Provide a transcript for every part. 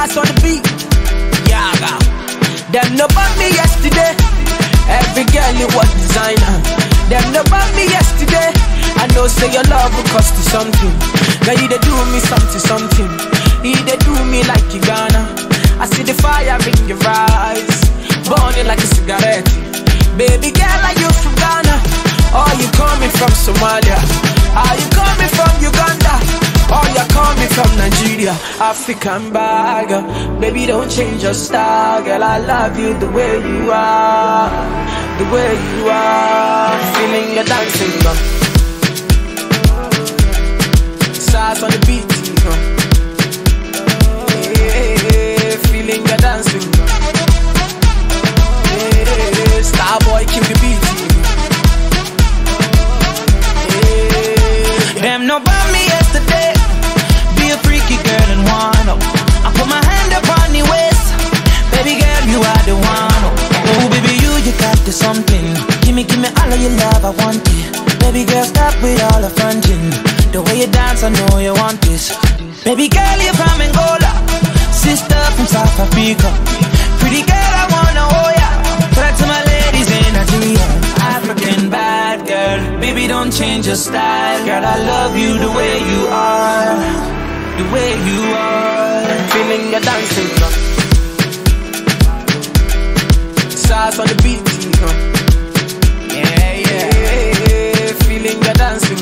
Sauce on the beat. Yaga. Them no bought me yesterday. Every girl it was designer. Them no bought me yesterday. I know say your love will cost you something. Now you they do me something. You they do me like you gonna. I see the fire in your eyes, burning like a cigarette. Baby girl, are you from Ghana? Or you coming from Somalia? Are you coming from Uganda? Or you coming from Nigeria? African bagger. Baby, don't change your style. Girl, I love you the way you are. The way you are. Feeling your dancing, girl. Sauce on the beat, yeah, feeling your dancing, yeah, Starboy kill the beat, yeah. Them no bought me yesterday. Be a freaky girl and wind up. I put my hand upon the waist. Baby girl, you are the one. Oh baby, you got the something. Give me all of your love, I want it. Baby girl, stop with all the fronting. The way you dance, I know you want this. Baby girl, you're from Angola. Sister from South Africa. Pretty girl, I wanna hold ya. Talk to my ladies in Nigeria. African bad girl. Baby, don't change your style. Girl, I love you the way you are. The way you are. Feeling your dancing, Sauce on the beat, yeah, yeah. Feeling your dancing,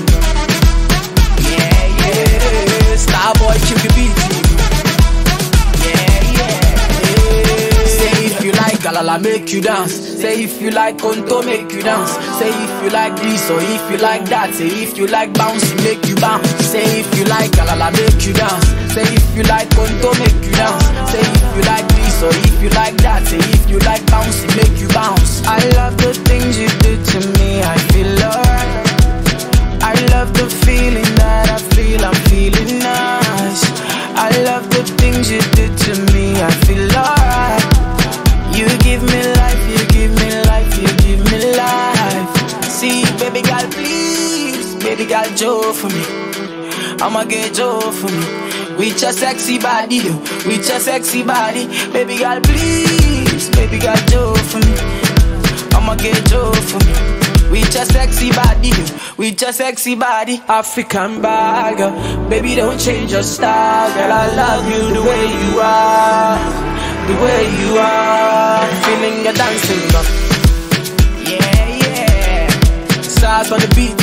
Starboy kill the beat. Yeah, yeah. Say if you like Galala, make you dance. Say if you like Konto, make you dance. Say if you like this or if you like that. Say if you like bouncy, make you bounce. Say if you like Galala, make you dance. Say if you like Konto, make you dance. Say if you like this or if you like that. Say if you like bouncy, make you bounce. I love the things you do to me, I feel alright. I love the feeling that I feel, I'm feeling nice. I love the things you do to me, I feel alright. You give me life, you give me life, you give me life. See, baby girl, please, baby girl, Joe for me. I'ma get Joe for me. With your sexy body, with your sexy body. Baby girl, please, baby girl, Joe for me. I'ma get Joe for me. With your sexy body, with your sexy body. African bagger. Baby, don't change your style. Girl, I love you the way you are. The way you are. Feeling your dancing, yeah, yeah. Sauce on the beat.